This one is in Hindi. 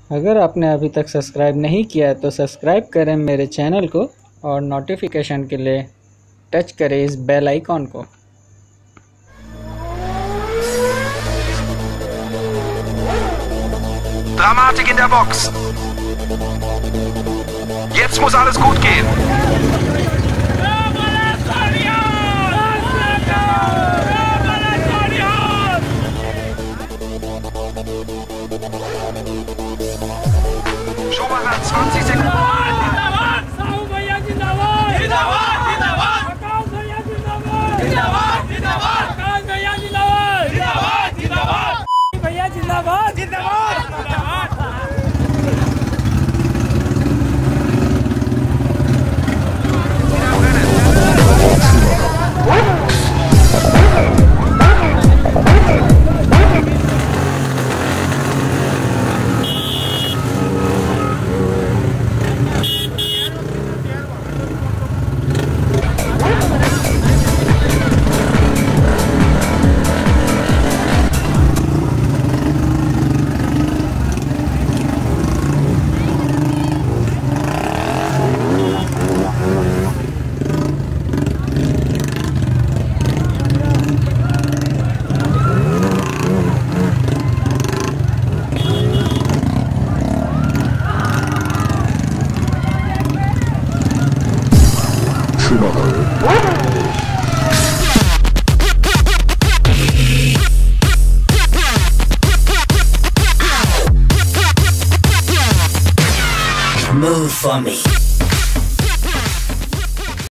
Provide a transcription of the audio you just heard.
अगर आपने अभी तक सब्सक्राइब नहीं किया है तो सब्सक्राइब करें मेरे चैनल को और नोटिफिकेशन के लिए टच करें इस बेल आइकॉन को। Dramatik in der Box. Jetzt muss alles gut gehen. Schumacher 20 Sekunden. Sahu भैया जिंदाबाद जिंदाबाद जिंदाबाद आकाश भैया जिंदाबाद जिंदाबाद जिंदाबाद आकाश भैया जिंदाबाद जिंदाबाद जिंदाबाद भैया जिंदाबाद जिंदाबाद Move for me.